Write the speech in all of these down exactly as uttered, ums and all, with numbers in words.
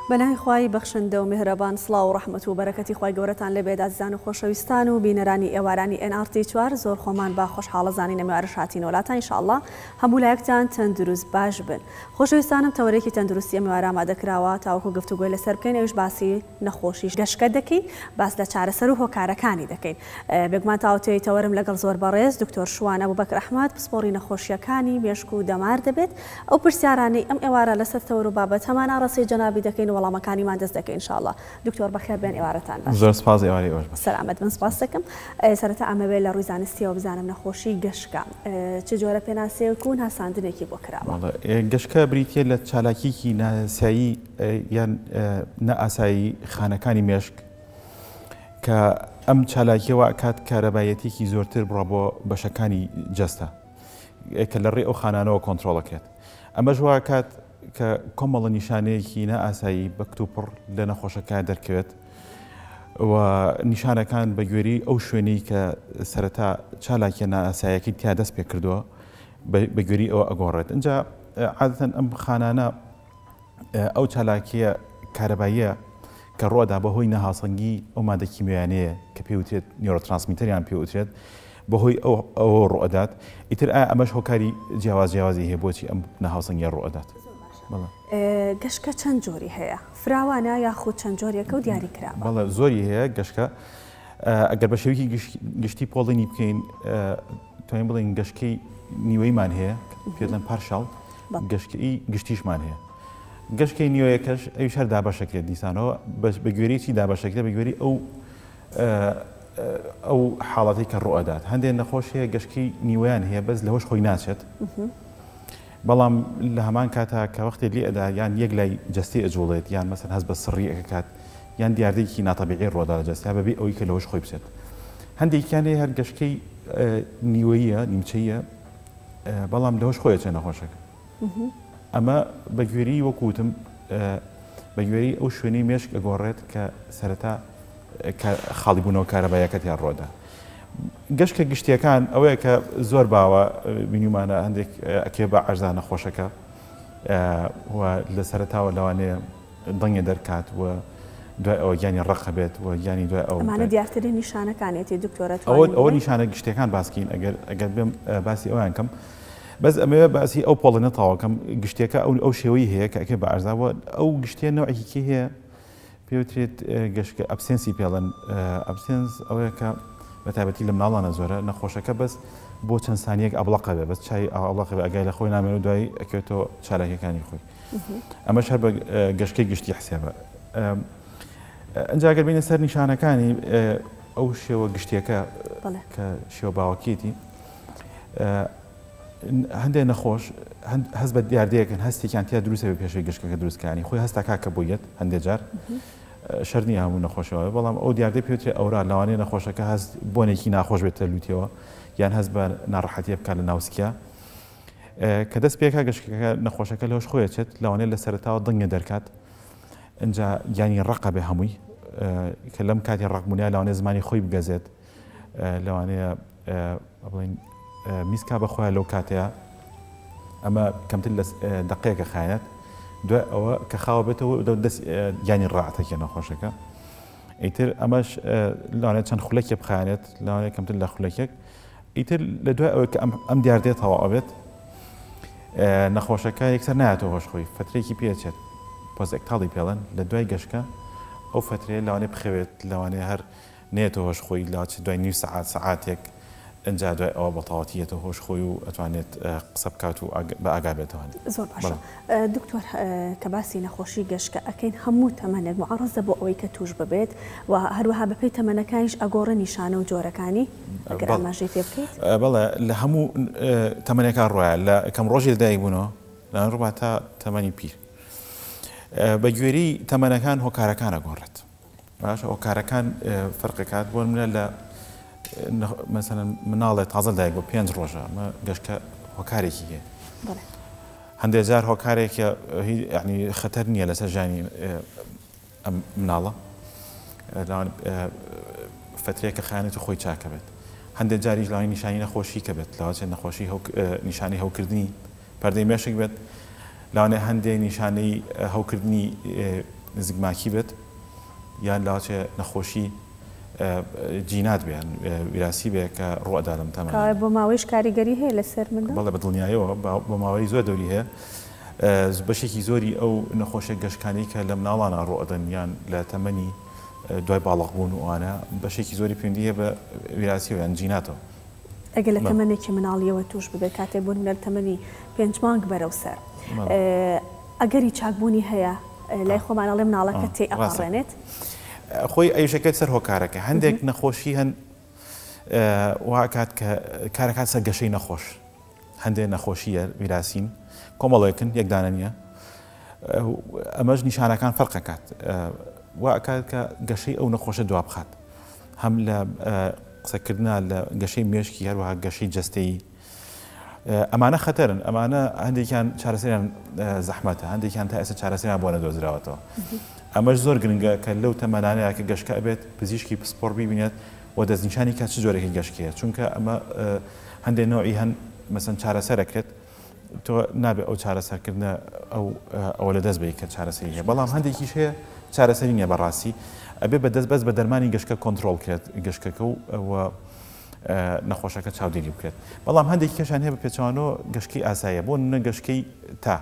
بەناوی خوای بەخشندە و میهرەبان سڵاو و ڕەحمەت و بەرەکەتی خوای گەورەتان لێبێت ئازیزان و خۆشەویستان و بینەرانی ئێوارانی ئێن ئار تی چوار زۆر خۆمان با خۆشحاڵە زانین ئێوارەش هاتینەوە وڵاتان ئینشاءڵڵا هەموو لایەکتان تەندروست باش بن. خۆشەویستانم تەورێکی تەندروستی ئەم ئێوارە ئامادەکراوە تاوەکو گفتوگۆی لەسەر بکەین ئێوەش باسی نەخۆشیش گەشتکە دەکەین باس لە چارەسەر و هۆکارەکانی دەکەین. بێگومان تاوتوێی تەوەرم لەگەڵ زۆر بەڕێز دکتۆر شوان ئەبوبەکر ئەحمەد پسپۆڕی نەخۆشیەکانی مێشک و دەمار دەبێت ئەو پرسیارانی ئەم ئێوارە لەسەر تەوەر و بابەت هەمان ئاڕاسی جەنابی دەکەین و وەڵامەکانیمان دەست دەکەین ئینشاءڵڵا. دکتۆر بەخێر بێن ئێوارەتان باش. زۆر سپاس ئێواری ئێوەش باش. سەلامەت بن سپاس دەکەم. سەرەتا ئەمەوێت لە ڕووی زانستیەوە بزانم نەخۆشی گەشتکە چ جۆرە پێناسەیەک و هەساندنێکی بۆ کراوە؟ گەشتکە بریتیە لە چالاکیکی ناسایی یان نەئاسایی خانەکانی مێشک کە ئەم چالاکیەوە کات کارەبایەتێکی زۆرتر بڕە بۆ بەشەکانی جەستە کە لە ڕێ ئەو خانانەوە کۆنتترۆڵەکێت. ئەمەش وا کات کە کۆمەڵە نیشانەیەکی نائاسایی بە کتوپڕ لە نەخۆشەکە دەرکەوێت و نیشانەکان بە گوێری ئەو شوێنەی کە سەرەتا چالاکیە نائاسایەکی تیا دەست پێ کردووە بە گوێری ئەوە ئەگۆڕێت. اینجا عادەتەن ئەم خانانە ئەو چالاکیە کارەباییە کە ڕۆدا بەهۆی نەهاسەنگی ئەو مادە کیمیایانەیە کە پێوترێت نیۆرۆترانسمیتەریان پێوترێت بەهۆی ئەوە ڕۆدات. ئیتر ئایا ئەمەش هۆکاری جیاواز جیاوازی هەیە بۆچی ئەم نەهاسەنگیە ڕۆدات؟ گەشتکە چەند جۆری هەیە؟ فراوانە یاخود چەند جۆریەکە و دیاری کراوە؟ بەڵێ زۆری هەیە گەشتکە ئەگەر بە شێوەیەکی گشتی پۆڵینی بکەین توانین بڵێن گەشتکەی نیوەیمان هەیە پێدەن پارشاڵ گەشتکەی گشتیشمان هەیە. گەشتکەی نیوەیەکەش ئەویش هەر دابەشەکرێت دیسانەوە بە گوێرەی چی دابەشەکرێت بە گوێری ئەو ئەو حاڵەتی کە ڕۆئەدات. هەندێک نەخۆش هەیە گەشتکەی نیوەیان هەیە بەس لەوەش خۆی ناچێت بەڵام لە هەمان کاتا کە وەختی لێ ئەدا یان یەک لای جەستی ئەجوڵێت یان مەسەن هەست بە سڕی ئەکات یان دیاردەیەکی ناتەبیعی ڕۆدا لە جەستیا بەبێ ئەوەی کە لەوەش خۆی بچێت. هەندێکیان هەیە هەر گەشتکەی نیوەییە نیمچەیە بەڵام لەوەش خۆیە چێ نەخۆشەکە. ئەمە بە گوێری وەکوتم بە گوێری ئەو شوێنەی مێشک ئەگۆڕێت کە سەرەتا خاڵی بوونەوە کارەبایەکەت یان ڕۆدا. گەشتکە گشتیەکان ئەوەیە کە زۆر باوە بینیمانە هەندێک ئەکێ بە عەرزا نەخۆشەکە و لە سەرەتاوە لەوانەیە دڵنیە دەرکات و دوای ئەوە گیانی ڕەق بێت و گیانی دوای ئەو ئەمانە دیارترین نیشانەکانێتی دکتۆرە ئەوە نیشانە گشتەکان باسکەین ئەگەر بێم باسی ئەویان کەم بەس ئەمەوێ باسی ئەو پۆڵە نەتاوەکەم گشتێکە ئەو شێوەی هەیە کە ئەکێ بە عەرزاوە ئەو گشتیە نەوەیەکی هەیە پێوترێت گەشتکە ئەبسێنسی پێڵەن. ئەبسێنس ئەوەیە کە بە تایبەتی لە مناڵانە زۆرە نەخۆشەکە بەس بۆ چەند سانیەک ئەبڵەقە بێ بەس چای ئەڵەقە بە ئەگای لە خۆی نامێن و دوای ئەکەوێتەوە چالاکیەکانی خۆی. ئەمەش هەر بە گەشتکەی گشتی حسێبە. ئەنجا ئەگەر بینە سەر نیشانەکانی ئەو شێوە گشتیەکە کە شێوە باوەکیەتی هەندێک نەخۆش هەست بە دیاردەیەکن هەستێکیان تیا دروستە بە پێشەی گەشتەکە دروستکانی خۆی هەستا کاکە بۆیەت هەندێک جار شەرنی هەموو نەخۆشەوە بەڵام ئەو دیاردەی پێوترێت ئەورا لەوانەیە نەخۆشەکە هەست بۆنێکی ناخۆش بێتە لوتیەوە یان هەست بە ناڕەحەتیە بکات لە ناوسکیا کە دەست پێکا گەشتەکە نەخۆشەکە لەوەش خۆیەچێت لەوانەیە لە سەرەتاوە دڵنیە دەرکات ئەنجا گیانی ڕەقە بێ هەمووی کە لەم کاتی ڕەقبوونیا لەوانەیە زمانی خۆی بگەزێت لەوانەیە بڵین میسکا بەخۆیان لەو کاتەیە ئەمە کەمتر لە دەقەیەکە خایەت دوای ئەوە کە خاوە بێتەوە دەست گیانی ڕاعەتەکە نەخۆشەکە. ئیتر ئەمەش لەوانەیە چەند خولەکێ بخایێت لەوانەیە کەمتر لە خولەکێک ئیتر لە دوای ئەوە کە ئەم دیاردێت تەواو بێت نەخۆشەکە یەکسەر نایەتەوە هۆشخۆی فترێکی پێچێت پۆزێکتاڵی پێڵەن لە دوای گەشتکە ئەو فترەیە لەوانەیە بخەوێت لەوانەیە هەر نێتەوە هۆشخۆی لاچ دوای نیو سەعات سەعاتێک ئەنجا دوای ئەوە بەتەواوەتیەوە هۆشخۆی و ئەتوانێت قسە بکات و بە ئاگا بێتەوە. زۆر باشە دکتۆر کە باسی نەخۆشی گەشتکە ئەکەین هەموو تەمەنێک معڕەزە بۆ ئەوەی کە توش ببێت و هەروەها بەپێی تەمەنەکانیش ئەگۆڕە نیشانە و جۆرەکانی ئەگەر ئاماژەی پێ بکەیت؟ بەڵێ لە هەموو تەمەنێکان ڕۆیە لە کەم ڕۆژی لەدایک بوونەوە لە ڕووبات تا تەمەنی پیر بە گوێری تەمەنەکان هۆکارەکان ئەگۆڕێت. باشە هۆکارەکان فەرقەکات بۆ منە لە مثلا مناڵێت تازە دایک بۆ پێنج ڕۆژە ئەمە گەشتکە هۆکارێکی هەیە هەندێک جار هۆکارێکە یعنی خەتەر نییە لەسەر ژانی ئەم مناڵە فترێکە خیانەتی خۆی چاکە بێت. هەندێک جاریش لەوانی نیشانی نەخۆشی کە بێت لەواتێ نەخۆشی نیشانی هەوکردنی پەردەی مێشک بێت لەوانێ هەندێک نیشانەی هەوکردنی نزیک ماکی بێت یان لاچێ نەخۆشی جینات بێن ویراسی بێ کە ڕوەدا لەم تەمەنە بۆ ماوەیش کاریگەری هەیە لەسەر منداڵ بەڵێ بە دڵنیایەوە بۆ ماوەی زۆر دەوری هەیە بەشێکی زۆری ئەو نەخۆشە گەشتکانی کە لە مناڵانە ڕوەدەن یان لە تەمەنی دوای باڵغ بوون وانە بەشێکی زۆری پێویستی هەیە بە ویراسی و یان جیناتەوە ئەگەر لە تەمەنێکی مناڵیەوە توش ببێت کاتێک بوون لە تەمەنی پێنج مانگ بەرەو سەر ئەگەری چاکبوونی هەیە لای خۆمانەڵێ مناڵەکە تێ ئەپەڕێنێت خۆی ئەیشەکەت سەر هۆکارەکە هەندێک نەخۆشی هەن واکات کە کارەکات سەر گەشەی نەخۆش هەندێک نەخۆشیە ویراسین کۆمەڵێکن یەکدانە نییە ئەمەش نیشانەکان فەرقەکات واکات کە گەشەی ئەو نەخۆشە دوا بخات هەم لە قسەکردنا لە گەشەی مێشکی هەروەها گەشەی جەستەیی ئەمانە خەتەرن ئەمانە هەندێکیان چارەسەریان زەحمەتە هەندێکیان تا ئێستا چارەسەریان بۆ نەدۆزراوەتەوە ئەمەش زۆر گرنگە کە لەو تەمەنانەیە کە گەشتکە ئەبێت پزیشکی پسپۆر ببینێت و دەستنیشانی کات چ جۆرێکی گەشتکەیە چونکە ئەمە هەندێک نوعی هەن مەسەن چارەسەرەکرێت تۆ نابێت ئەو چارەسەرکردنە ئەو ئەوە لە دەست بێت کە چارەسەری هەیە بەڵام هەندێکیش هەیە چارەسەری نییە بەڕاستی ئەبێ بە دەست بەس بە دەرمانی گەشتکە کۆنتترۆل کرێت گەشتەکە و نەخۆشەکە چاودێری بکرێت بەڵام هەندێکی کەشان هەیە بە پێچوانەوە گەشتکەی ئاساییە بۆ نە گەشتکەی تا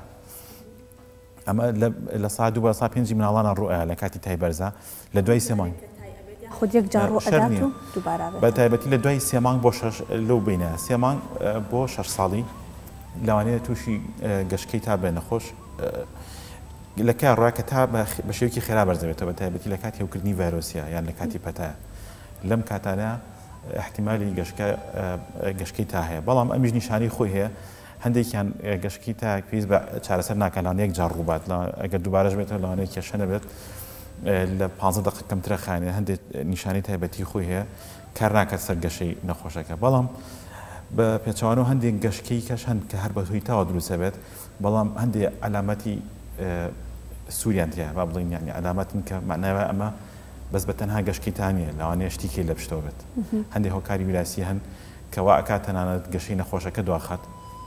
ئەمە لە سا دو بە سا پێنجی مناڵانە ڕوئە لە کاتی تای بەرزە لە دوای سێ مانگ خود یەک جار ڕوئەدات و دووبارە بە تایبەتی لە دوای سێ مانگ بۆ شەش لەو بینە سێ مانگ بۆ شەش ساڵی لەوانەیە تووشی گەشتکەی تا بێ نەخۆش لە کار ڕواکە تا بە شێوکی خێرا بەرزەبێتەوە بە تایبەتی لە کاتی هەوکردنی ڤایرۆسیە یان لە کاتی پەتایە لەم کاتانە احتیمالی گەشتکەی تا هەیە بەڵام ئەمیش نیشانی خۆی هەیە هەندێکیان گەشتکی تا پێویست بە چارەسەر ناکەلان یەک جار ڕووبات ئەگەر دووبارەش بێتەوە لەوانەیە کێشە نەبێت لە پانزە دقیقە کەمترە خانێ هەندێک نیشانی تایبەتی خۆی هەیە کار ناکات سەر گەشەی نەخۆشەکە بەڵام بە پێچوانەوە هەندێک گەشتکەی کەش هەند کە هەر بەهۆی تاوە دروستە بێت بەڵام هەندێک علامەتی سووریان تیا با بڵین یانی علامەتن کە معناوە ئەمە بەس بە تەنها گەشتکیتانە لەوانەیە شتێکی لە پشتەوە بێت هەندێک هۆکاری ویراسی هەن کەوا ئەکات تەنانەت گەشەی نەخۆشەکە دواخات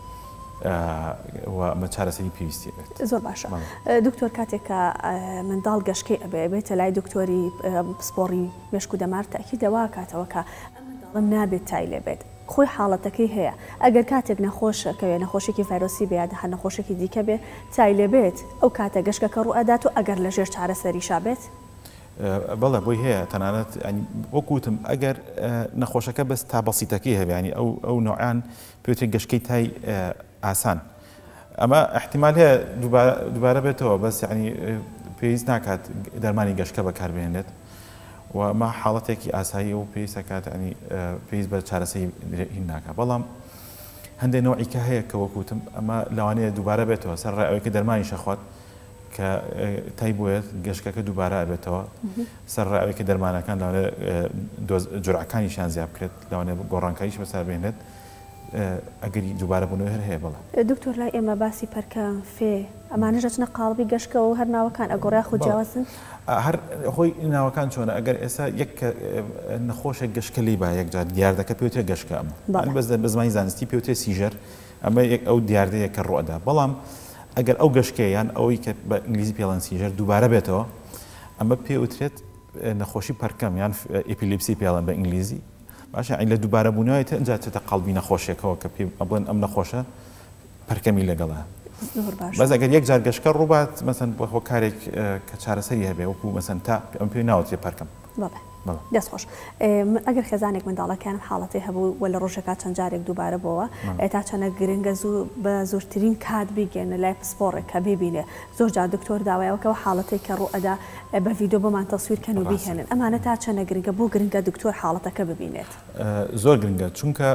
مە چارەسەری پێویستی بێت زۆر باشە دکتۆر کاتێکە منداڵ گەشتکەی ئەبێ بێتە لای دکتۆری پسپۆڕی مێشک و دەمار تاکی دەوا کاتەوە کە ئەم نابێت تای لێ بێت خۆی حاڵەتەکەی هەیە ئەگەر کاتێک نەخۆشە کەوێ نەخۆشێکی ڤایرۆسی بێت هەر نەخۆشێکی دیکە بێ تای لێ بێت ئەو کاتە گەشتەکە ڕوئەدات و ئەگەر لە ژێر چارەسەریشا بێت بەڵێ بۆی هەیە تەنانەت وەکوتم ئەگەر نەخۆشەکە بەس تا بەسیتەکەی هەبیانی ئەو ئەو نوعیان پێوتێک گەشتکەی تای ئاسان ئەمە احتیمال هەیە دووبارە بێتەوە بەس ینی پێویست ناکات دەرمانی گەشتکە بەکاربێنێت و ئەمە حاڵەتێکی ئاسایی و پێویستە کات ینی پێویست بە چارەسەری هین ناکات بەڵام هەندێک نوعیکە هەیە کە وەکوتم ئەمە لەوانەیە دووبارە بێتەوە سەر ڕێەوەیکە دەرمانی شەخوات کە تای بێت گەشتەکە دووبارە بێتەوە سەر ڕێەوەیکە دەرمانەکان لەوانێ جورعەکانیشیان زیاب بکرێت لەوانێ گۆڕانکاریش بەسەر بێنێت ئەگەری دووبارە بوونەوە هەر هەیە بڵێ دکتۆر لای ئێمە باسی پەرکەم فێ ئەمانە ژەچنە قاڵبی گەشتکەەوە هەر ناوەکان ئەگۆڕای خۆ جیاوازن هەر خۆی ناوەکان چۆنە ئەگەر ئێستا یەک نەخۆشە گەشتکەلی با یەکجار دیاردەکە پێوتێ گەشتکە ئەمە بەس بە زمانی زانستی پێوتێ سیژەر ئەمە ئەو دیاردەیە کە ڕۆدا بەڵام ئەگەر ئەو گەشتکەیان ئەوەی کە بە ئینگلیزی پێڵەن سیژەر دووبارە بێتەوە ئەمە پێوترێت نەخۆشی پەرکەم یان ئێپیلیپسی پێڵەن بە ئینگلیزی باشە لە دووبارە بوونەوەیتە ئەنجا چێتە قەڵبی نەخۆشیەکەەوە کە پێ بڵێن ئەم نەخۆشە پەرکەمی لەگەڵە بەس ئەگەر یەک جار گەشتکە ڕووبات مەسەن بە هۆکارێک کە چارەسەری هەبێ وەکو مەسەن تا ئەم پێی ناوەتێ پەرکەم دەست خۆش ئەگەر خێزانێک منداڵەکان حاڵەتی هەبوو وە لە ڕۆژەکە چەند جارێک دووبارە بۆەوە تا چەنە گرنگە زوو بە زۆرترین کات بیگەنە لای پسپۆڕێک کە ببینێ زۆر جار دکتۆر داوایەوەکەەوە حاڵەتێک کە ڕوئەدا بە ڤیدۆ بۆمان تەسویرکەن و بیهێنن ئەمانە تا چەنە گرنگە بۆ گرنگە دکتۆر حاڵەتەکە ببینێت زۆر گرنگە چونکە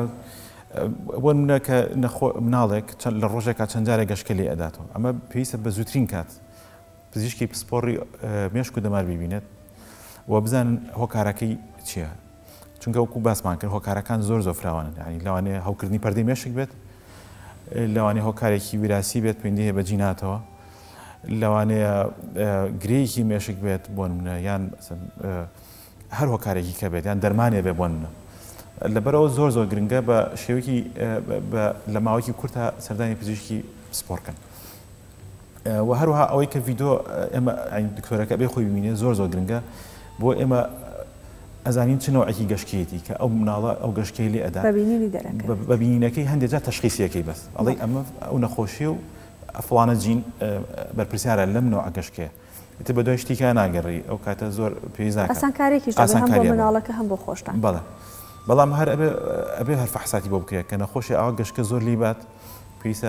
بۆ منەکە مناڵێک لە ڕۆژێکا چەند جارێک گەشتکە لێ ئەداتەوە ئەمە پێویستە بە زووترین کات پزیشکی پسپۆڕی مێشک و دەمار ببینێت و بزانن هۆکارەکەی چییە چونکە وەکو باسمان کرد هۆکارەکان زۆر زۆر فراوانن ینی لەوانەیە هەوکردنی پەردەی مێشک بێت لەوانەیە هۆکارێکی ویراسی بێت پێندی هەیە بە جیناتەوە لەوانەیە گرەیەکی مێشک بێت بۆ منە یان هەر هۆکارێکی کە بێت یان دەرمانێ بێ بۆ منە لەبەرەوە زۆر زۆر گرنگە بە شێوەیەکی لە ماوەیەکی کورتە سەردانی پزیشکی سپۆڕکەن و هەروەها ئەوەی کە ڤیدۆ ئێمە دکتۆرەکە بێ خۆی ببینێ زۆر زۆر گرنگە بۆ ئێمە ئەزانین چ نوعێکی گەشتکێتی کە ئەو مناڵە ئەو گەشتکەی لێ ئەدا بەبینینەکەی هەندێک جار تەشخیصیەکەی بەس ئەڵێ ئەمە ئەو نەخۆشیە و فڵانە جین بەرپرسیارە لەم نوع گەشتکەیە ئێتە بە دوای شتیکە ناگەڕی ئەو کاتە زۆر پێویست ئاسانکارێکیش هەم بۆ مناڵەکە هەم بۆ خۆشتان بەڵێ بەڵام هەر ئەبێ هەر فەحساتی بۆ بکرێت کە نەخۆشی ئەوە گەشتکە زۆر لیبات پێویستە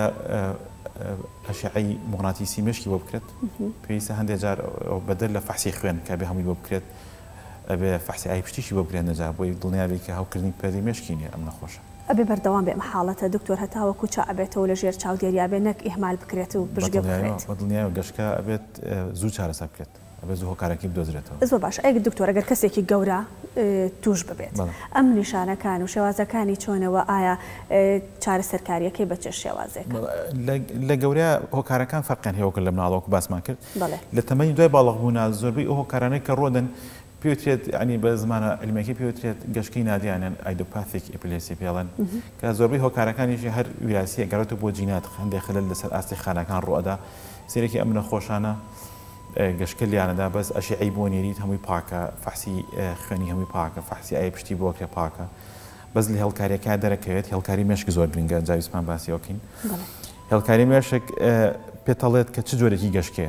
ئەشعەی مغناطیسی مشکی بۆ بکرێت پێویستە هەندێک جار بەدەر لە فەحسی خوێن کە بێ هەمووی بۆ بکرێت ئەبێ فەحسی ئای پشتیشی بۆ بکرێت نەجار بۆی دڵنیابی کە هەوکردنی پەردەی مشکی نیە ئەم نەخۆشە ئەبێ بەردەوام بێ ئەم حاڵەتە دکتۆر هەتاوەکو چا ئەبێتەوە لە ژێر چاودێریا بێ نەک ئیهمال بکرێت و بژگە بکرێت بەدڵنیایە گەشتکە ئەبێت زوو چارەسەر بکرێت ئەبێ زوو هۆکارێکی بدۆزرێتەوە زۆر باش ئەگەر دکتۆر ئەگەر کەسێکی گەورە توش ببێت ئەم نیشانەکان و شێوازەکانی چۆنەوە ئایا چارەسەرکاریەکەی بە چه شێوازێک لە گەورەیە هۆکارەکان فەرقیان هەیە لە مناڵەوەکو باسمان کرد لە تەمەنی دوای باڵغبوونا زۆربەی ئەو هۆکارانەی کە ڕۆدن پێوترێت ینی بە زمانە علمیەکەی پێوترێت گەشتکەی نادیانن ئایدۆپاتیک ئەپیلێسی پێڵەن کە زۆربەی هۆکارەکانیشی هەر ویراسی گەڕێتەوە بۆ جینات هەندێک خلل لەسەر ئاستی خانەکان ڕۆدا سێرەکی ئەم نەخۆشانە گەشتکە لیانەدا بەس ئەشعەی بۆ نێریت هەمووی پاکە فەحسی خوێنی هەمووی پاکە فەحسی ئای پشتی بۆکرێ پاکە بەس لە هێڵکاریەکە دەرەکەوێت هێڵکاری مێشک زۆر گرنگە جاویسمان باسیەوەکەین هێڵکاری مێشک پێتەڵێت کە چ جۆرێکی گەشتکەیە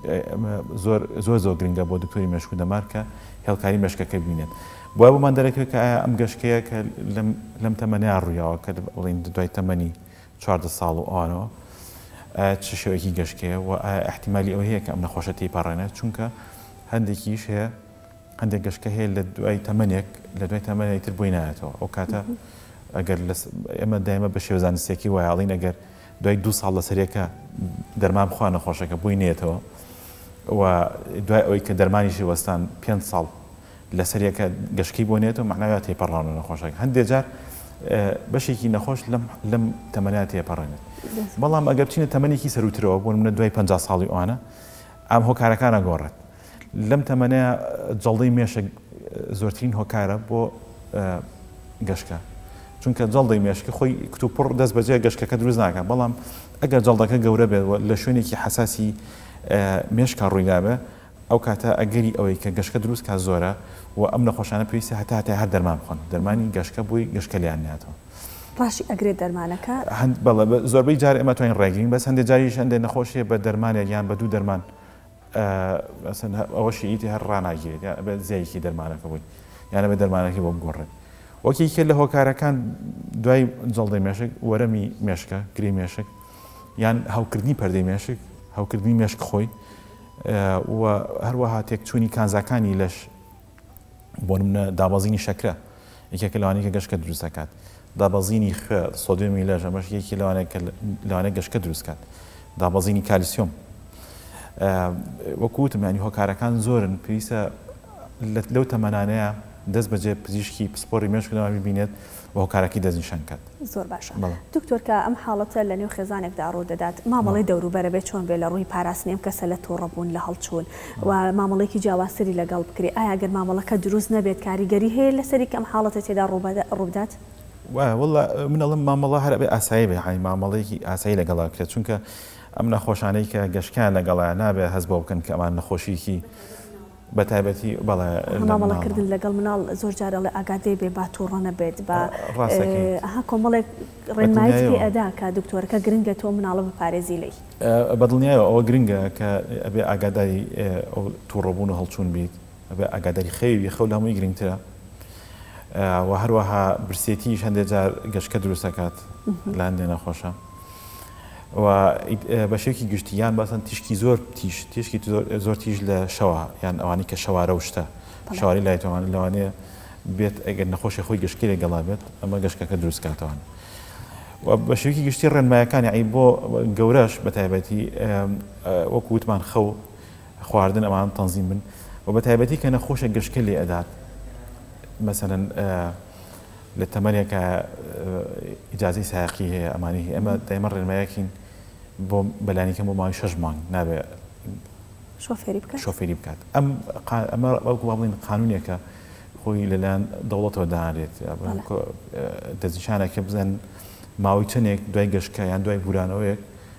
زۆر زۆر زۆر گرنگە بۆ دکتۆری مێشک و دەمار کە هێڵکاری مێشکەکە ببینێت بۆیە بۆمان دەرەکەوێت کە ئایا ئەم گەشتکەیە کە لەم تەمەنیا ڕوویاوە کە بڵین دوای تەمەنی چواردە ساڵ و ئەوانەوە چ شێوەیەکی گەشتکەیە و احتیمالی ئەوە هەیە کە ئەم نەخۆشە تێپەڕێنێت چونکە هەندێکیش هەیە هەندێک گەشتکە هەیە لە دوای تەمەنێک لە دوای تەمەنێک تر بۆی نایەتەوە ئەو کاتە ئەگەر ئێمە دایمە بە شێوەزانستێکی وایاڵین ئەگەر دوای دو ساڵ لە سەرێکە دەرمان بخوا نەخۆشەکە بۆی نێتەوە و دوای ئەوەی کە دەرمانیشی وەستان پێنج ساڵ لە سەرێکە گەشتکەی بۆ نێتەوە معناوی تێپەڕاونە نەخۆشەکە هەندێک جار بەشێکی نەخۆش لەم تەمەنیا تێپەڕێنێت بەڵام ئەگەر بچینە تەمەنێکی سەروترەوە بۆ منە دوای پەنجا ساڵی ئەوانە ئەم هۆکارەکانە گۆڕێت لەم تەمەنەیە جەڵدەی مێشک زۆرترین هۆکارە بۆ گەشتکە چونکە جەڵدەی مێشکە خۆی کتوپڕ دەست بەجێ گەشتەکە دروست ناکات بەڵام ئەگەر جەڵدەکە گەورە بێت لە شوێنێکی حساسی مێشکە ڕوویدابێ ئەو کاتە ئەگەری ئەوەی کە گەشتکە دروست کا زۆرە و ئەم نەخۆشانە پێویستە هەتا هەتا هەر دەرمان بخۆن دەرمانی گەشتکە بۆی گەشتکە لیان ناتەوە ڕاشی ئەگرێت دەرمانەکە بەڵێ زۆربەی جار ئێمە توانین ڕێگرین بەس هەندێک جاریش هەندێک نەخۆشیە بە دەرمانێک یان بە دوو دەرمان ئەوەشی ئیتی هەر ڕناگیرێت یا بە زیایکی دەرمانەکە بووی یانە بە دەرمانەکەی بۆ بگۆڕێت وەکیکە لە هۆکارەکان دوای جەڵدەی مێشک وەرەمی مێشکە گری مێشک یان هاوکردنی پەردەی مێشک هاوکردنی مێشک خۆی و هەروەها تێکچوونی کانزاکانی لەش بۆ نمونە دابەزینی شەکرە یەکێکە لەوانەیە کە گەشتکە دروست دەکات دابەزینی خوێ سۆدیۆمی لەژ ئەمەش یەکی لەوانەیە گەشتکە دروست کات دابەزینی کالیسیۆم وەکوتم ینی هۆکارەکان زۆرن پێویستە لەو تەمەنانەیە دەست بەجێ پزیشکی پسپۆری مێشکەوە ببینێت و هۆکارەکەی دەستنیشان کات زۆر باشە دکتۆر کە ئەم حاڵەتە لە نێو خێزانێکدا ڕوو دەدات مامەڵی دەوروبەرە بێت چۆن بێ لە ڕووی پاراستنی ئەم کەسە لە تۆڕەبوون لە هەڵچوون و مامەڵێکی جیاوازتری لەگەڵ بکرێ ئایا گەر مامەڵەکە دروست نەبێت کاریگەری هەیە لەسەری کە ئەم حاڵەتە تێدا ڕوودات والله منەڵم مامەڵە هەر بێ ئاسایی بێ ینی مامەڵەیەکی ئاسایی لەگەڵا کرێت چونکە ئەم نەخۆشانەی کە گەشتیان لەگەڵایە نابێت هەست بۆ بکەن کە ئەمان نەخۆشیکی بەتایبەتی بەڵێ مامەڵەکردن لەگەڵ مناڵ زۆر جارە لە ئاگادەی بێ با تووڕە نەبێت بە ئەها کۆمەڵێک ڕێنماییی ئەدا کە دکتۆرەکە گرنگە تۆ مناڵە بپارێزی لی بەدڵنیایەوە ئەوە گرنگە کە ئەبێ ئاگاداری تووڕەبوون و هەڵچوون بیت ئەبێ ئاگاداری خەوی خەو لە هەمووی گرنگترە و هەروەها برسێتیش هەندێک جار گەشتکە دروست دەکات لە هەندێک نەخۆشە و بە شێوکی گشتیان باسن تیشکی زۆر تیش تیشکی زۆر تیژ لە شەوە یان ئەوانی کە شەوارە وشتە شواری لایتەوان لەوانەیە بێت ئەگەر نەخۆشی خۆی گەشتکی لەگەڵا بێت ئەمە گەشتەکە دروست کاتەوان و بە شێوکی گشتی ڕێنمایەکانی عی بۆ گەورەش بە تایبەتی وەکو وتمان خەو خواردن ئەمان تەنزیم بن و بە تایبەتی کە نەخۆشە گەشتکە لێ ئەدات مثلا لە تەمەنێکە ئیجازەی سایقی هەیە ئەمانی ئەمە دایمە ڕێنمایەکین بۆ بەلانیکەم بۆ ماوەی شەش مانگ نابێت شۆفێری بکات شۆفێری بکات ئەم ئەمە وەکو بڵین قانونێکە خۆی لەلایەن دەوڵەتەوە داهرێت دەستنیشانێکە بزەن ماوەی چەندێک دوای گەشتکە یان دوای بورانەوەیەک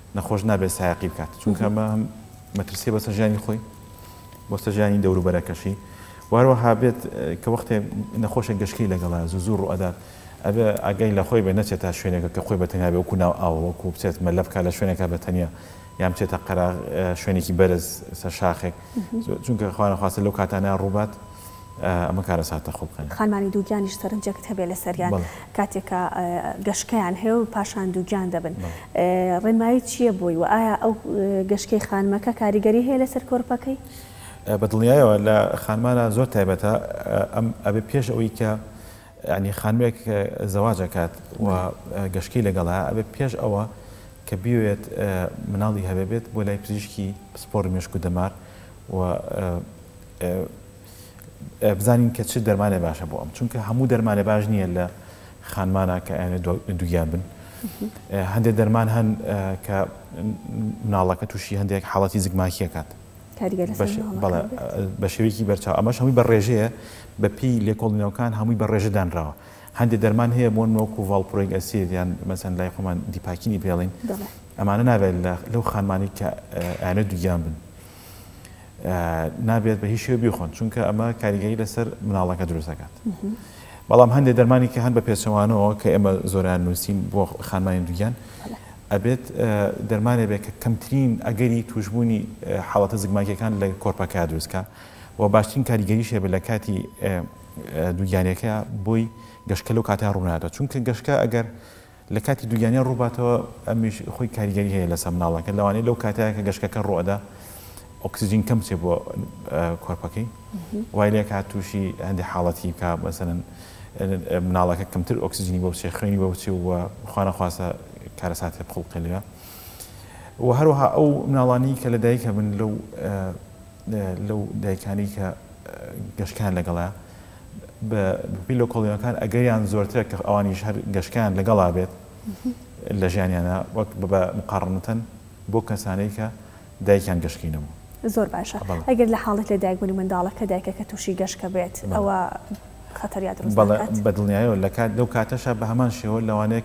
نەخۆش نابێت سایقی بکات چونکە ئەمە هەم مەترسیە بەسەر ژیانی خۆی بۆستە ژیانی دەوروبەرەکەشی وهروەها بێت کە وەختێ نەخۆشە گەشکی لەگەڵا زوو زوو ڕوئەدات ئەبێ ئاگای لە خۆی بێ نەچێت تا شوێنێکە کە خۆی بەتەنیا بێ وەکو ناو ئاوە وەکو بچێت مەلە بکات لە شوێنێکە بەتەنیا یان بچێتە قەرا شوێنێکی بەرز سەر شاخێک چونکە خوانە خواستە لەو کاتانە ڕووبات ئەمە کارە ساتە خۆ بکەن خانمانی دووگیانیش سەرنجەکت هەبێ لە سەریان کاتێکە گەشتیان هەیە و پاشان دووگیان دەبن ڕێنمایی چییە بووی و ئایا ئەو گەشتکەی خانمەکە کاریگەری هەیە لەسەر کۆرپەکەی بەدڵنیایەوە لە خانمانە زۆر تایبەتە ئەم ئەبێ پێش ئەوەی کە ینی خانمێک زەواجەکات و گەشتکەی لەگەڵا ئەبێ پێش ئەوە کە بیوێت مناڵی هەبێ بێت بۆ لای پزیشکی سپۆر مێشک و دەمار و بزانین کە چ دەرمانێ باشە بۆ ئەم چونکە هەموو دەرمانێ باش نییە لە خانمانە کە ئەێنێ دووگیان بن هەندێک دەرمان هەن کە مناڵەکە تووشی هەندێک حاڵەتی زگماکیەکات بە شێوەیەکی بەرچاو ئەمەش هەمووی بە ڕێژەیە بە پێی لێکۆڵینەوەکان هەمووی بە ڕێژەدانراوە هەندێک دەرمان هەیە بۆ نۆکو ڤاڵپۆرێک ئەسید یان مەسەن لای خۆمان دیپاکینی پێڵین ئەمانە نابێت لەو خانمانی کە ئەێنێ دووگیان بن نابێت بە هیچ شێوە بیخۆن چونکە ئەمە کاریگەری لەسەر مناڵەکە دروستەکات بەڵام هەندێک دەرمانی کە هەن بە پێچەوانەوە کە ئێمە زۆران نووسین بۆ خانمانی دووگیان ئەبێت دەرمانێ بێت کە کەمترین ئەگەری توشبوونی حاڵەتە زگماکیەکان لە کۆرپەکە دروستکە و باشترین کاریگەریش هەیە لە کاتی دووگیانەکە بۆی گەشتکە لەو کاتیان ڕوونادەوە چونکە گەشتکە ئەگەر لە کاتی دووگیانیان ڕووباتەوە ئەمیش خۆی کاریگەری هەیە لەسەر مناڵەکە لەوانەیە لەو کاتەیە کە گەشتەکە ڕوئەدا ئۆکسسیژین کەم چێ بۆ کۆرپەکەی وای لێک هات تووشی هەندێک حاڵەتی کە مەسەرەن مناڵەکە کەمتر ئۆکسسیژنی بۆ بچێ خوێنی بۆ بچێ و خوانە خواستە کارەساتێ بخڵقی لێە و هەروەها ئەو مناڵانی کە لە دایکە من لەو لەو دایکانی کە گەشتیان لەگەڵا بەپی لە کۆڵینەکان ئەگەریان زۆرترە کە ئەوانیش هەر گەشتیان لەگەڵا بێت لە ژیانیانە وەک بە مقارنەتەن بۆ کەسانەی کە دایکیان گەشتکەینەوە زۆر باشە ئەگەر لە حاڵێت لە دایکبوونی منداڵەکە دایکەکە تووشی گەشتکە بێت ئەوە خەتەریات بەدڵنیایەوە لە کات لەو کاتەشە بە هەمان شێوە لەوانێک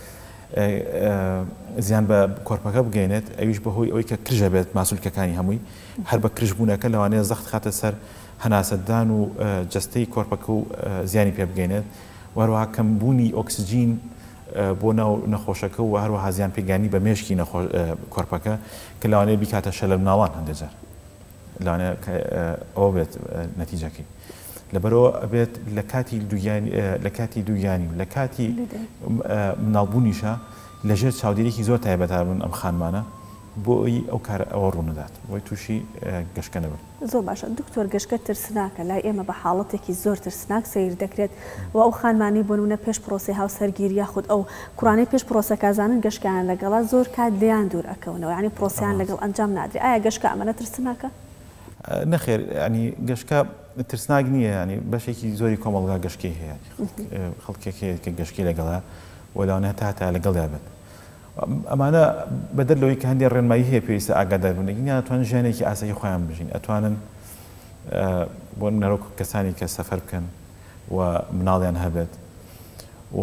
زیان بە کۆرپەکە بگەینێت ئەویش بەهۆی ئەوەی کە کرژە بێت ماسوولکەکانی هەمووی هەر بە کرژبوونەکە لەوانەیە زەخت خاتە سەر هەناسەدان و جەستەی کۆرپەکە و زیانی پێ بگەینێت وەروەها کەمبوونی ئۆکسسیژین بۆ ناو نەخۆشەکە و هەروەها زیان پێگانی بە مێشکی کۆرپەکە کە لەوانەیە بیکاتە شە لە مناڵان هەندێک جار لەوانەیە ئەوە بێت نەتیجەکەی لەبەرەوە ئەبێت لە کاتی لە کاتی دووگیانی و لە کاتی مناڵبوونیشە لەژێر چاودێرێکی زۆر تایبەتە بن ئەم خانمانە بۆ ئەوی ئەو کار ئەوە ڕوونەدات بۆی تووشی گەشتکە نەبن زۆر باشە دکتۆر گەشتکە ترسناکە لای ئێمە بە حاڵەتێکی زۆر ترسناک سیر دەکرێت و ئەو خانمانی بۆ نمونە پێش پرۆسی هاوسەرگیری یاخود ئەو کوڕانەی پێش پرۆسەکەزانن گەشتیان لەگەڵا زۆر کات دەیان دوور ئەکەونەوە یعنی پرۆسیان لەگەڵ ئەنجام نادرێت ئایا گەشتکە ئەمەنە ترسناکە؟ نەخێر ینی گەشتکە ترسناک نییە ینی بەشێکی زۆری کۆمەڵگا گەشتکەی هەیە خەڵکێک هەیە کە گەشتکەی لەگەڵا و لەوانەیە تا تا لەگەڵ یابێت ئەمانە بەدەرلەوەی کە هەندێک ڕێنمایی هەیە پێویستە ئاگادار بن یان ئەتوانن ژیانێکی ئاسایی خۆیان بژین ئەتوانن بۆ نەرۆک کەسانی کە سەفەر بکەن و مناڵیان هەبێت و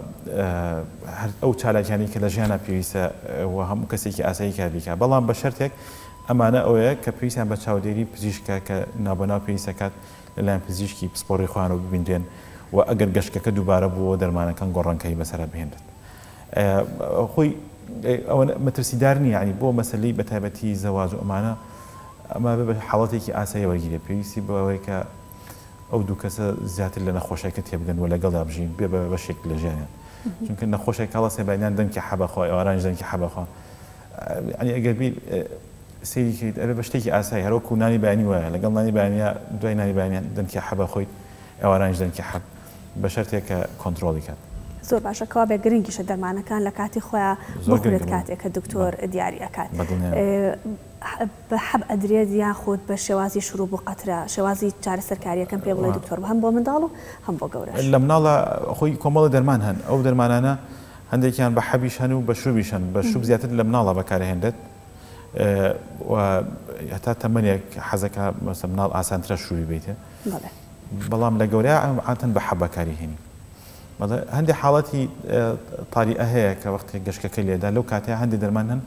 ئەو چالاکیانی کە لە ژیانە پێویستە و هەموو کەسێکی ئاسایی کار بیکات بەڵام بە شەرتێک ئەمانە ئەوەیە کە پێویستیان بە چاودێری پزیشکە کە نابەناو پێویستەکات لەلایەن پزیشکی پسپۆڕی خوانەوە ببیندێن و ئەگەر گەشتەکە دووبارە بووە دەرمانەکان گۆڕانکەی بەسەر بهێنرێت خۆی ئەوە مەترسیدار نییە ینی بۆ مەسلەی بەتایبەتی زەواج و ئەمانە ئەمە بە حاڵەتێکی ئاسایی وەرگیرێ پێویستی بەوەی کە ئەو دوو کەسە زیاتر لە نەخۆشەکە تێبگەن و لەگەڵدا بژین بێ بە بەشێک لە ژیانیان چونکە نەخۆشێک کاڵە سێبانیان دەنکی حەبەخوا ئەوارانش دەنکی حەبەخوا ینی ئەگەر بیر سێریکەیت ئەبێ بە شتێکی ئاسایی هەروەکو نانی بەیانی وایە لەگەڵ نانی بەیانە دوای نانی بەیانیان دەنکی حەبە خۆیت ئەوارانش دەنکی حەب بە شەرتێک کە کۆنتڕۆڵی کات زۆر باشە کەوا بێ گرنگیشە دەرمانەکان لە کاتی خۆیان بکرێت کاتێک کە دکتۆر دیاری ئەکات بە حەب ئەدرێت یاخود بە شێوازی شروع بۆ قەترە شێوازی چارەسەرکاریەکەم پێ بڵێ دکتۆر هەم بۆ منداڵ و هەم بۆ گەورەش لە مناڵە خۆی کۆمەڵە دەرمان هەن ئەو دەرمانانە هەندێکیان بە حەبیش هەن و بە شوبیشن بە شوب زیاتر لە مناڵە بەکارهێنرێت هەتا تەمەنێک حەزەکە مەسە مناڵ ئاسانترە شووی بیتێ بەڵام لە گەورەیە عاتەن بە حەبەکاری هێنی هەندێک حاڵەتی تاریئە هەیە کە وەختی گەشتەکە لێدا لەو کاتەیە هەندێک دەرمان هەن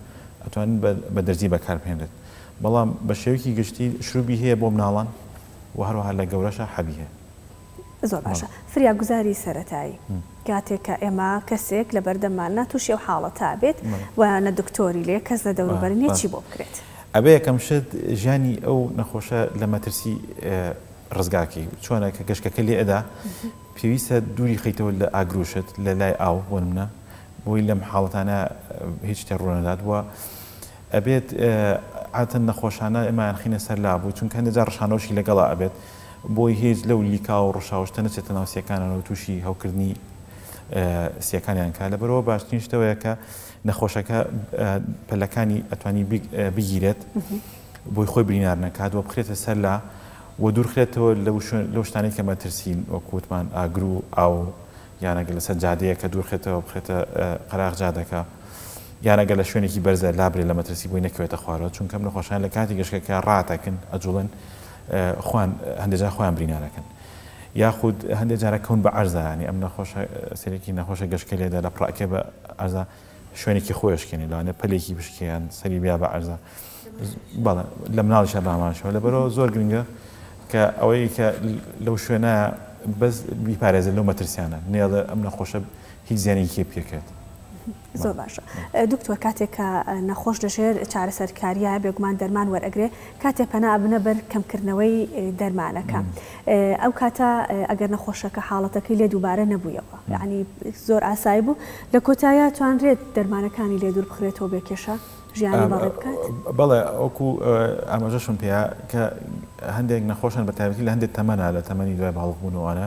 ئەتوانین بە دەرزی بەکاربهێنرێت بەڵام بە شێوەیەکی گشتی شروبی هەیە بۆ مناڵان و هەروەها لە گەورەشە حەبی هەیە. زۆر باشە. فریاگوزاری سەرەتایی کاتێک کە ئێمە کەسێک لە بەردەمانە تووشی و حاڵەتە بێت وانە دکتۆری لێ کەس لە دەوروبەرنیە چی بۆ بکرێت؟ ئەبێ یەکەم شت ژیانی ئەو نەخۆشە لە مەترسی ڕزگاکەی چۆنە کە گەشتەکە لێ ئەدا پێویستە دووری خەیتەوە لە ئاگروشت لە لای ئاو بۆ منە بۆی لەم حاڵەتانە هیچ تێ ڕوونەدات وە ئەبێت عاتن نەخۆشانە ئێمایان خینە سەر لابوو چونکە هەندێک ڕشانەوەشی لەگەڵا ئەبێت بۆی هیچ لەو لیکا و ڕشاوشتە نەچێتە ناو سیەکانەوە و تووشی هەوکردنی سیەکانیان کا لەبەرەوە باشترین شتەوەیە کە نەخۆشەکە پەلەکانی ئەتوانی بگیرێت بۆی خۆی برینار نەکات وە بخرێتە سەر لا و دوورخرێتەوە لەو شتانەی کە مەترسین وەکووتمان ئاگرو ئاو یانەگە لەسەر جادەیە کە دوورخێتەوە بخێتە قەراغ جادەکە یانەگە لە شوێنێکی بەرزە لابرێت لە مەترسی بۆی نەکەوێتە خوارەوە چونکە نەخۆشان لە کاتی گەشتەکە ڕاتەکەن ئەجوڵن خوان هەندێجا خۆیان برینارەکەن یاخود هەندێک جارە کەون بە عەرزانی ئەم نەخۆشە سەرێکی نەخۆشە گەشتکە لێدا لە پڕاکێ بە عەرزە شوێنێکی خۆشکێنی لەوانێ پەلێکی بشکیان سەری بیا بە عەرزە بەڵێ لە مناڵیشە ڕامانشەوە لەبەرەوە زۆر گرنگە کە ئەوەی کە لەو شوێنە بەس بیپارێزە لەو مەترسیانە نێڵە ئەم نەخۆشە هیچ زیانێکی پێکێت. زۆر باشە. دکتۆر کاتێک کە نەخۆش دەژێر چارەسەرکاریە بێگومان دەرمان وەرئەگرێ کاتێک پەنا ئەبنە بەر کەمکردنەوەی دەرمانەکە ئەو کاتە ئەگەر نەخۆشەکە حاڵەتەکەی لێ دووبارە نەبوویەوە یعنی زۆر ئاسایی بوو لە کۆتایە توانرێت دەرمانەکانی لێ دوور بخرێتەوە بێکێشە ژیانی بەڕێ بکات؟ بەڵێ ئەوکو ئاماژەشم پێەیە کە هەندێک نەخۆشن بە تایبەتی لە هەندێک تەمەنە لە تەمەنی دوای باڵغبوونەوەوانە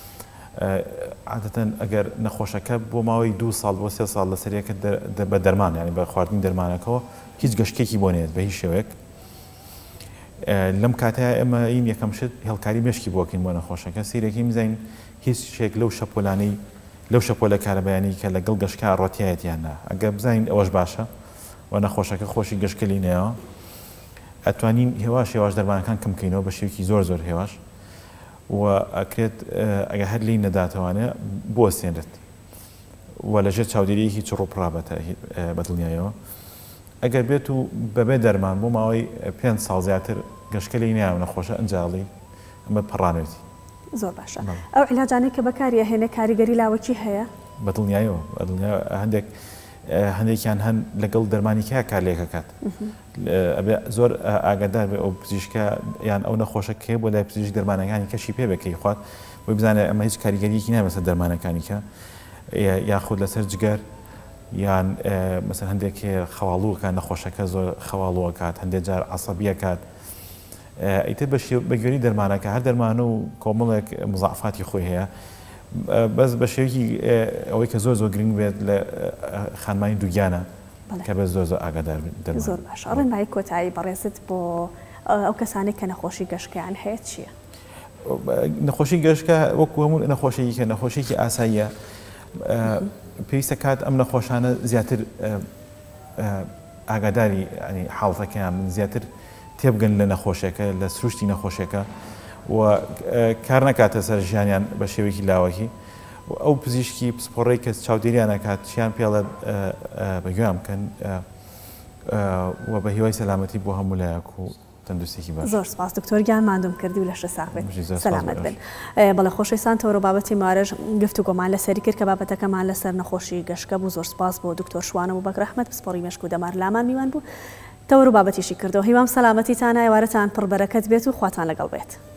عادەتەن ئەگەر نەخۆشەکە بۆ ماوەی دو ساڵ بۆ سێ ساڵ لە سەرەکە بە دەرمان ینی بە خواردنی دەرمانەکەەوە هیچ گەشتێکی بۆ نێت بە هیچ شێوەیەک لەم کاتەیە ئێمە این یەکەم شت هێڵکاری مشکی بۆکەین بۆ نەخۆشەکە سیرەکەی بزین هیچ شێک لەو شەپۆلانەی لەو شەپۆلە کارەبیانی کە لەگەڵ گەشتکە ڕۆتیایەتیاننا ئەگەر بزین ئەوەش باشە و نەخۆشەکە خۆشی گەشتکەلی نەوە ئەتوانین هێواش هێواش دەرمانەکان کەم بکەینەوە بە شێوکی زۆر زۆر هێواش و ئەکرێت ئەگە هەر لی نەداتەوانێ بۆ سێنرێت و لەژێر چاودێریەکی چ ڕۆپڕابەتە بە دڵنیایەوە ئەگەر بێت و بەبێ دەرمان بۆ ماوەی پێنج ساڵ زیاتر گەشتکەلی نیاو نەخۆشە ئەنجاڵی ئەمە پەڕانێتی. زۆر باشە. ئەو عیلاجانەی کە بەکاری هێنە کاریگەری لاوەکی هەیە؟ بە دڵنیایەوە هەندێک هەندێکیان هەن لەگەڵ دەرمانیکە کار لێکەکات زۆر ئاگادار بێ ئەو پزیشکە یان ئەو نەخۆشە کێ بۆ لای پزیشک دەرمانەکانی کەشی پێ بکەی خوات بۆی بزانێت ئەمە هیچ کاریگەریەکی نامەسە دەرمانەکانیکە یاخود لەسەر جگەر یان مەسەر هەندێک خەواڵووەکان نەخۆشەکە زۆر خەواڵووە کات هەندێک جار عەسەبیە کات ئیتر بە گوێری دەرمانەکە هەر دەرمانە و کۆمەڵێک مزعفاتی خۆی هەیە بەس بە شێوکی ئەوەی کە زۆر زۆر گرنگ بێت لە خانمانی دووگیانە کە بە زۆر زۆر ئاگادار زۆر باش. ڕێنمایی کۆتایی بەڕێزت بۆ ئەو کەسانێک کە نەخۆشی گەشتیان هەیە چییە؟ نەخۆشی گەشتکە وەکو هەموو نەخۆشیی کە نەخۆشیێکی ئاساییە پێویستە کات ئەم نەخۆشانە زیاتر ئاگاداری حاڵەتەکەیان من زیاتر تێبگەن لە نەخۆشیەکە لە سروشتی نەخۆشیەکە و کار نەکاتە سەر ژیانیان بە شێوەیەکی لاوەکی ئەو پزیشکی پسپۆڕی کەس چاودێریان نەکات چیان پێڵە بەگوێیان بکەن و بە هیوای سەلامەتی بۆ هەموو لایەک و تەندروستێکی باش. زۆر سپاس دکتۆرگیان مادوم کردی و لەشە ساغبێت سەلامەت بن. بەڵێ خۆشەویستان تەوەرە بابەتی مارەژ گفتوگۆمان لەسەری کرد کە بابەتەکەمان لەسەر نەخۆشی گەشتکە بوو. زۆر سپاس بۆ دکتۆر شوانە بوو بەکر ئەحمەد پسپۆڕی مێشک و دەمار لامان میوان بوو تەوەر و بابەتیشی کردەوە. هیوام سەلامەتیتان ئێوارەتان پڕبەرەکەت بێت و خواتان لەگەڵ بێت.